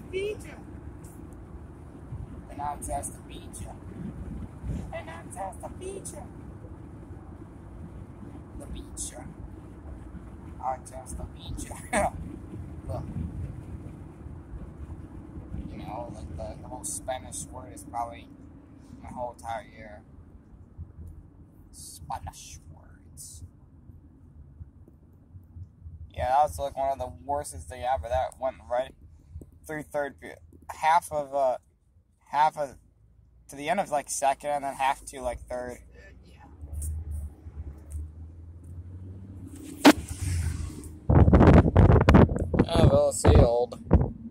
Pizza. And I'm just a pizza. And I'm just a pizza. The pizza. I'm just a pizza. Look. You know, like the most Spanish word is probably my whole entire year. Spanish words. Yeah, that was like one of the worstest they ever. That went right through third period. Half of to the end of like second, and then half to like third. Oh, well, see, old.